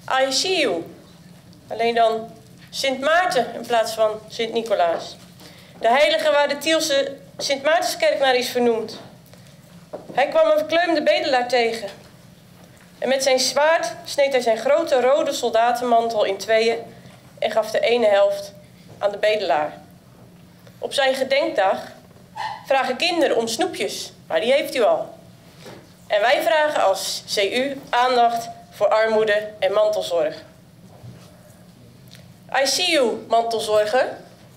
I see you. Alleen dan Sint Maarten in plaats van Sint Nicolaas. De heilige waar de Tielse Sint Maartenskerk naar is vernoemd. Hij kwam een verkleumde bedelaar tegen. En met zijn zwaard sneed hij zijn grote rode soldatenmantel in tweeën en gaf de ene helft aan de bedelaar. Op zijn gedenkdag vragen kinderen om snoepjes, maar die heeft u al. En wij vragen als CU aandacht voor armoede en mantelzorg. I see you, mantelzorger.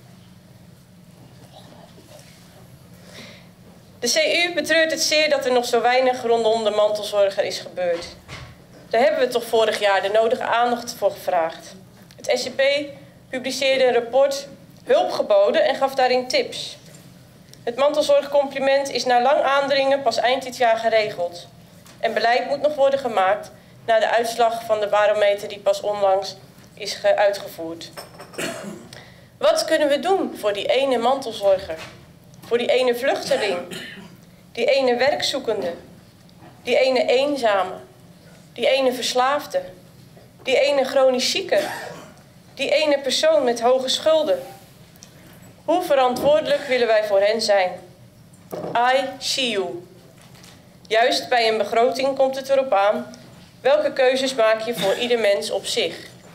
De CU betreurt het zeer dat er nog zo weinig rondom de mantelzorger is gebeurd. Daar hebben we toch vorig jaar de nodige aandacht voor gevraagd. Het SCP publiceerde een rapport Hulp geboden en gaf daarin tips. Het mantelzorgcompliment is na lang aandringen pas eind dit jaar geregeld. En beleid moet nog worden gemaakt na de uitslag van de barometer die pas onlangs is uitgevoerd. Wat kunnen we doen voor die ene mantelzorger? Voor die ene vluchteling? Die ene werkzoekende? Die ene eenzame? Die ene verslaafde? Die ene chronisch zieke? Die ene persoon met hoge schulden? Hoe verantwoordelijk willen wij voor hen zijn? I see you. Juist bij een begroting komt het erop aan welke keuzes maak je voor ieder mens op zich.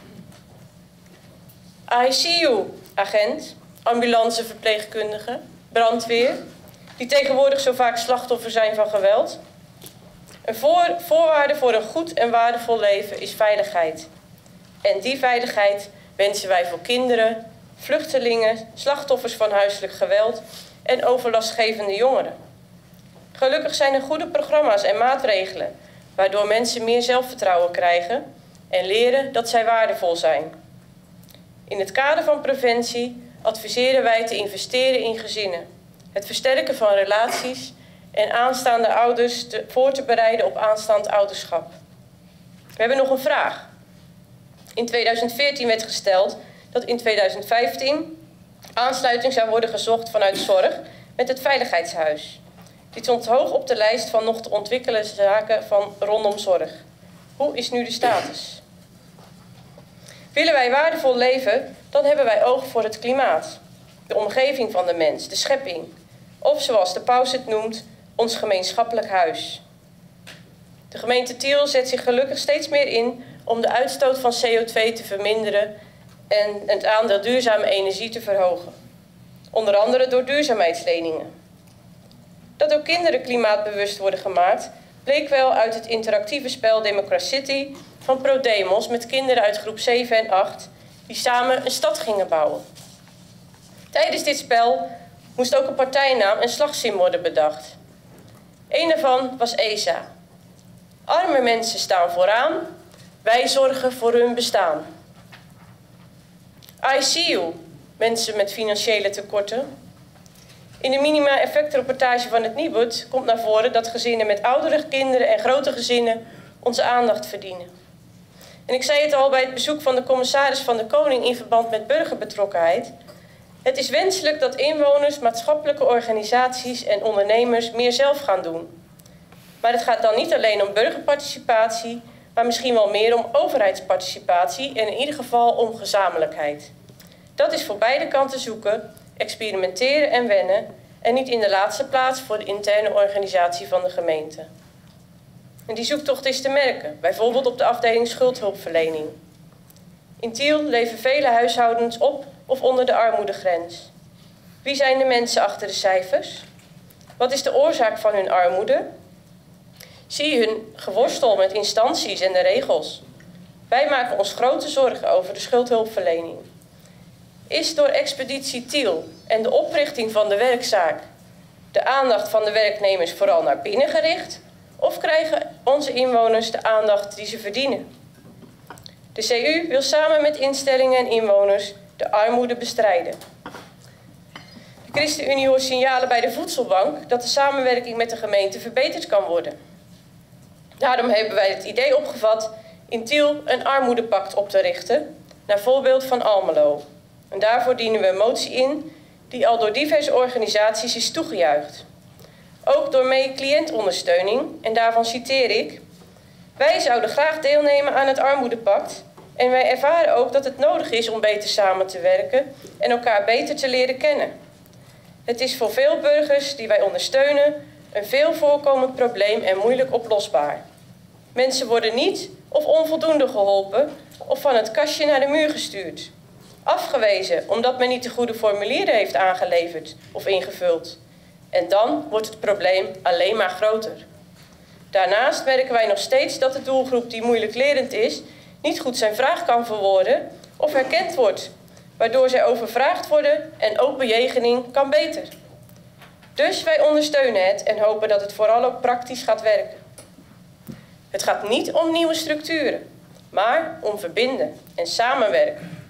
I see you, agent, ambulanceverpleegkundige, brandweer, die tegenwoordig zo vaak slachtoffer zijn van geweld. Een voorwaarde voor een goed en waardevol leven is veiligheid. En die veiligheid wensen wij voor kinderen, vluchtelingen, slachtoffers van huiselijk geweld en overlastgevende jongeren. Gelukkig zijn er goede programma's en maatregelen, waardoor mensen meer zelfvertrouwen krijgen en leren dat zij waardevol zijn. In het kader van preventie adviseren wij te investeren in gezinnen, het versterken van relaties en aanstaande ouders voor te bereiden op aanstaand ouderschap. We hebben nog een vraag. In 2014 werd gesteld dat in 2015 aansluiting zou worden gezocht vanuit zorg met het veiligheidshuis. Dit stond hoog op de lijst van nog te ontwikkelen zaken van rondom zorg. Hoe is nu de status? Willen wij waardevol leven, dan hebben wij oog voor het klimaat, de omgeving van de mens, de schepping. Of zoals de paus het noemt, ons gemeenschappelijk huis. De gemeente Tiel zet zich gelukkig steeds meer in om de uitstoot van CO2 te verminderen en het aandeel duurzame energie te verhogen. Onder andere door duurzaamheidsleningen. Dat ook kinderen klimaatbewust worden gemaakt, bleek wel uit het interactieve spel Democracity van ProDemos met kinderen uit groep 7 en 8 die samen een stad gingen bouwen. Tijdens dit spel moest ook een partijnaam en slagzin worden bedacht. Een daarvan was ESA. Arme mensen staan vooraan, wij zorgen voor hun bestaan. I see you, mensen met financiële tekorten. In de minima-effectrapportage van het Nibud komt naar voren dat gezinnen met oudere kinderen en grote gezinnen onze aandacht verdienen. En ik zei het al bij het bezoek van de commissaris van de Koning in verband met burgerbetrokkenheid. Het is wenselijk dat inwoners, maatschappelijke organisaties en ondernemers meer zelf gaan doen. Maar het gaat dan niet alleen om burgerparticipatie, maar misschien wel meer om overheidsparticipatie en in ieder geval om gezamenlijkheid. Dat is voor beide kanten zoeken, experimenteren en wennen en niet in de laatste plaats voor de interne organisatie van de gemeente. En die zoektocht is te merken, bijvoorbeeld op de afdeling schuldhulpverlening. In Tiel leven vele huishoudens op of onder de armoedegrens. Wie zijn de mensen achter de cijfers? Wat is de oorzaak van hun armoede? Zie je hun geworstel met instanties en de regels? Wij maken ons grote zorgen over de schuldhulpverlening. Is door Expeditie Tiel en de oprichting van de werkzaak de aandacht van de werknemers vooral naar binnen gericht? Of krijgen onze inwoners de aandacht die ze verdienen? De CU wil samen met instellingen en inwoners de armoede bestrijden. De ChristenUnie hoort signalen bij de voedselbank dat de samenwerking met de gemeente verbeterd kan worden. Daarom hebben wij het idee opgevat in Tiel een armoedepact op te richten, naar voorbeeld van Almelo. En daarvoor dienen we een motie in die al door diverse organisaties is toegejuicht. Ook door mee cliëntondersteuning, en daarvan citeer ik: Wij zouden graag deelnemen aan het armoedepact en wij ervaren ook dat het nodig is om beter samen te werken en elkaar beter te leren kennen. Het is voor veel burgers die wij ondersteunen een veel voorkomend probleem en moeilijk oplosbaar. Mensen worden niet of onvoldoende geholpen of van het kastje naar de muur gestuurd. Afgewezen omdat men niet de goede formulieren heeft aangeleverd of ingevuld. En dan wordt het probleem alleen maar groter. Daarnaast merken wij nog steeds dat de doelgroep die moeilijk lerend is niet goed zijn vraag kan verwoorden of herkend wordt, waardoor zij overvraagd worden en ook bejegening kan beter. Dus wij ondersteunen het en hopen dat het vooral ook praktisch gaat werken. Het gaat niet om nieuwe structuren, maar om verbinden en samenwerken.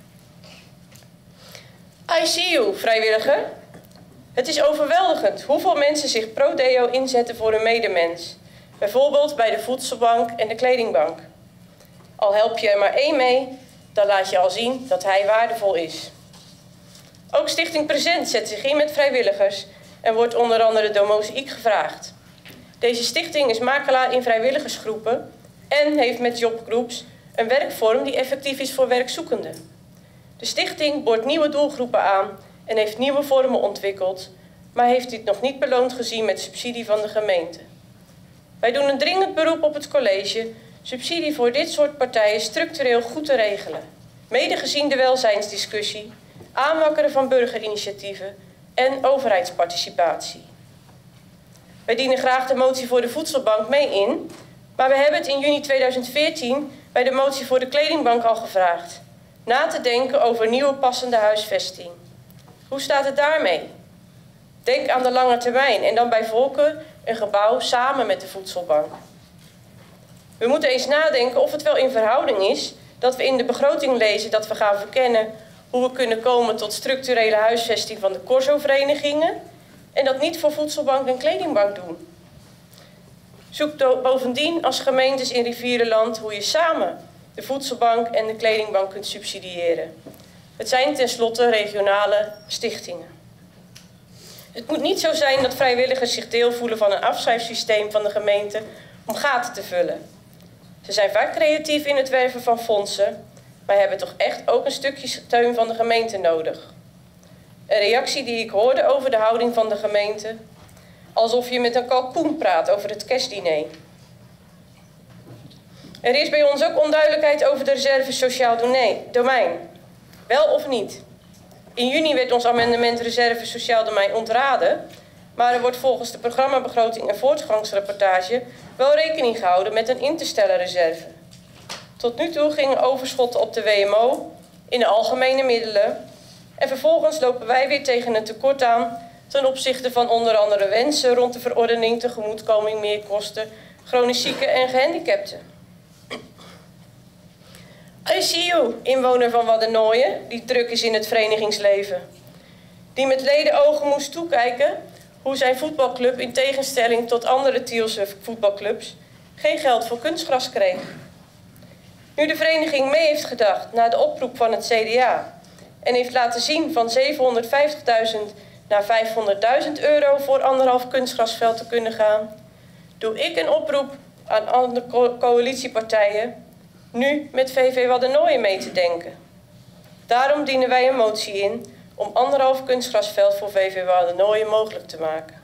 I see you, vrijwilliger. Het is overweldigend hoeveel mensen zich pro deo inzetten voor hun medemens. Bijvoorbeeld bij de voedselbank en de kledingbank. Al help je er maar één mee, dan laat je al zien dat hij waardevol is. Ook Stichting Present zet zich in met vrijwilligers en wordt onder andere door Mozaïek gevraagd. Deze stichting is makelaar in vrijwilligersgroepen en heeft met jobgroups een werkvorm die effectief is voor werkzoekenden. De stichting boort nieuwe doelgroepen aan en heeft nieuwe vormen ontwikkeld, maar heeft dit nog niet beloond gezien met subsidie van de gemeente. Wij doen een dringend beroep op het college subsidie voor dit soort partijen structureel goed te regelen, mede gezien de welzijnsdiscussie, aanwakkeren van burgerinitiatieven en overheidsparticipatie. Wij dienen graag de motie voor de voedselbank mee in, maar we hebben het in juni 2014 bij de motie voor de kledingbank al gevraagd. Na te denken over nieuwe passende huisvesting. Hoe staat het daarmee? Denk aan de lange termijn en dan bij voorkeur een gebouw samen met de voedselbank. We moeten eens nadenken of het wel in verhouding is dat we in de begroting lezen dat we gaan verkennen hoe we kunnen komen tot structurele huisvesting van de Corso-verenigingen en dat niet voor voedselbank en kledingbank doen. Zoek bovendien als gemeentes in Rivierenland hoe je samen de voedselbank en de kledingbank kunt subsidiëren. Het zijn tenslotte regionale stichtingen. Het moet niet zo zijn dat vrijwilligers zich deel voelen van een afschrijfsysteem van de gemeente om gaten te vullen. Ze zijn vaak creatief in het werven van fondsen, maar hebben toch echt ook een stukje steun van de gemeente nodig. Een reactie die ik hoorde over de houding van de gemeente, alsof je met een kalkoen praat over het kerstdiner. Er is bij ons ook onduidelijkheid over de reserve sociaal domein. Wel of niet? In juni werd ons amendement reserve sociaal domein ontraden, maar er wordt volgens de programmabegroting en voortgangsrapportage wel rekening gehouden met een in te stellen reserve. Tot nu toe gingen overschotten op de WMO in de algemene middelen en vervolgens lopen wij weer tegen een tekort aan ten opzichte van onder andere wensen rond de verordening tegemoetkoming meerkosten, chronisch zieken en gehandicapten. I see you, inwoner van Waddenooien, die druk is in het verenigingsleven. Die met ledenogen moest toekijken hoe zijn voetbalclub in tegenstelling tot andere Tielse voetbalclubs geen geld voor kunstgras kreeg. Nu de vereniging mee heeft gedacht naar de oproep van het CDA en heeft laten zien van 750.000 naar 500.000 euro voor 1,5 kunstgrasveld te kunnen gaan, doe ik een oproep aan andere coalitiepartijen nu met VV Waddenooien mee te denken. Daarom dienen wij een motie in om 1,5 kunstgrasveld voor VV Waddenooien mogelijk te maken.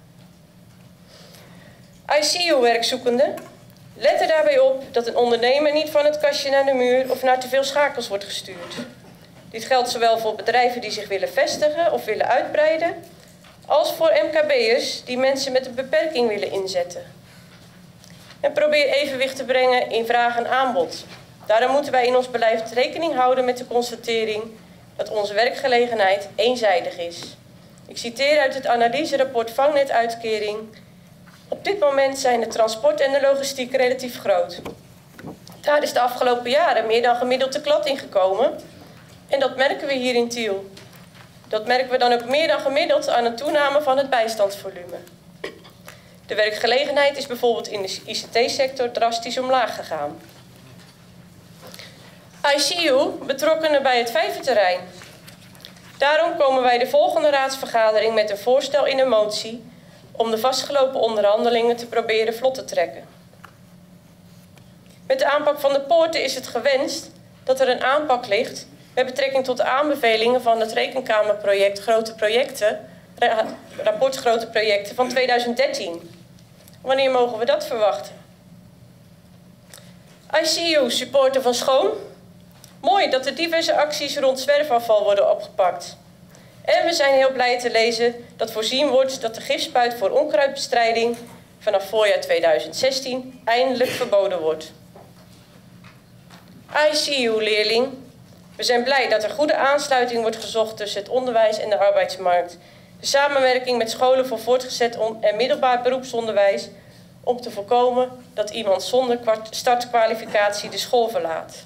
I see you, werkzoekende. Let er daarbij op dat een ondernemer niet van het kastje naar de muur of naar te veel schakels wordt gestuurd. Dit geldt zowel voor bedrijven die zich willen vestigen of willen uitbreiden, als voor MKB'ers die mensen met een beperking willen inzetten. En probeer evenwicht te brengen in vraag en aanbod. Daarom moeten wij in ons beleid rekening houden met de constatering dat onze werkgelegenheid eenzijdig is. Ik citeer uit het analyserapport Vangnetuitkering. Op dit moment zijn de transport en de logistiek relatief groot. Daar is de afgelopen jaren meer dan gemiddeld de klad in gekomen. En dat merken we hier in Tiel. Dat merken we dan ook meer dan gemiddeld aan een toename van het bijstandsvolume. De werkgelegenheid is bijvoorbeeld in de ICT-sector drastisch omlaag gegaan. I see you, betrokkenen bij het vijverterrein. Daarom komen wij de volgende raadsvergadering met een voorstel in een motie om de vastgelopen onderhandelingen te proberen vlot te trekken. Met de aanpak van de poorten is het gewenst dat er een aanpak ligt met betrekking tot de aanbevelingen van het Rekenkamerproject Grote Projecten, rapport Grote Projecten van 2013. Wanneer mogen we dat verwachten? I see you, supporter van Schoon. Mooi dat er diverse acties rond zwerfafval worden opgepakt. En we zijn heel blij te lezen dat voorzien wordt dat de gifspuit voor onkruidbestrijding vanaf voorjaar 2016 eindelijk verboden wordt. I see you, leerling. We zijn blij dat er goede aansluiting wordt gezocht tussen het onderwijs en de arbeidsmarkt. De samenwerking met scholen voor voortgezet en middelbaar beroepsonderwijs om te voorkomen dat iemand zonder startkwalificatie de school verlaat.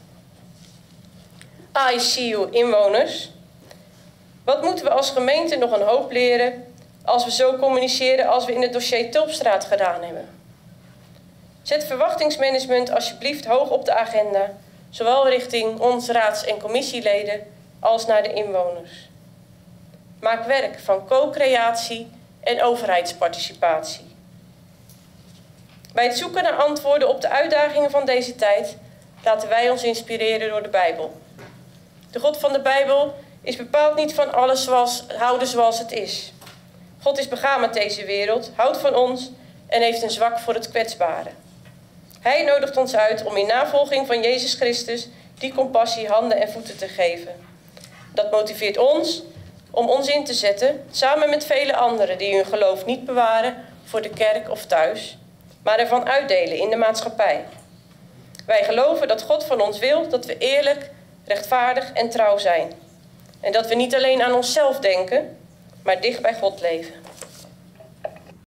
I see you, inwoners. Wat moeten we als gemeente nog een hoop leren als we zo communiceren als we in het dossier Tulpstraat gedaan hebben? Zet verwachtingsmanagement alsjeblieft hoog op de agenda, zowel richting ons raads- en commissieleden als naar de inwoners. Maak werk van co-creatie en overheidsparticipatie. Bij het zoeken naar antwoorden op de uitdagingen van deze tijd laten wij ons inspireren door de Bijbel. De God van de Bijbel is bepaald niet van alles houden zoals het is. God is begaan met deze wereld, houdt van ons en heeft een zwak voor het kwetsbare. Hij nodigt ons uit om in navolging van Jezus Christus die compassie handen en voeten te geven. Dat motiveert ons om ons in te zetten, samen met vele anderen die hun geloof niet bewaren voor de kerk of thuis, maar ervan uitdelen in de maatschappij. Wij geloven dat God van ons wil dat we eerlijk, rechtvaardig en trouw zijn. En dat we niet alleen aan onszelf denken, maar dicht bij God leven.